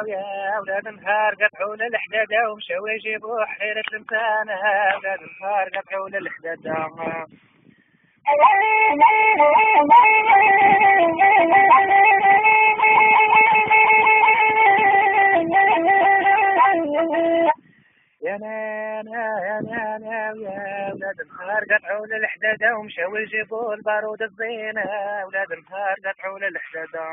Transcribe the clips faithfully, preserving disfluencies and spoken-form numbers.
ويا ولاد نهار قطعوا للحدادة ومشاو يجيبوا حيرة المسانة. ولاد نهار قطعوا للحدادة يا نانا يا نانا ويا ولاد نهار قطعوا للحدادة ومشاو يجيبوا البارود الزينة. ولاد نهار قطعوا للحدادة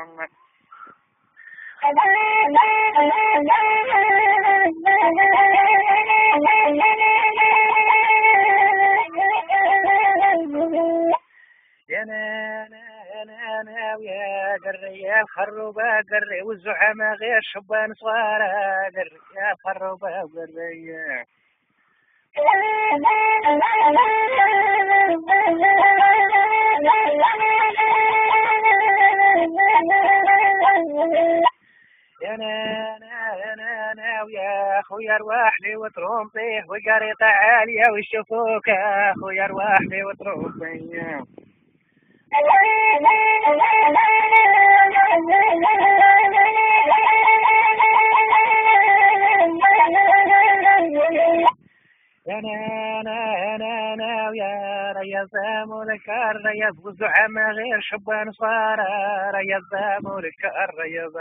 يا نانا يا نانا ويا قري يا الخروبة قري والزحمة غير شبان صغارة. قري يا الخروبة وقري يا نانا يا نانا ويا خويا ارواح لي وتروم طيح وقريطة عالية ويشوفوك. يا خويا ارواح لي وتروم طيح يا نانا يا نانا ويا رياض مولكار رياض والزحمة غير شبان صار. رياض مولكار رياض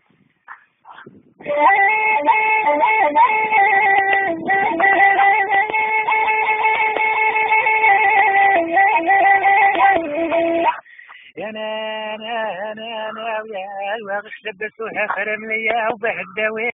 يا نانا يا نانا ويا الواغش لبسوها خرم ليا وبهداوي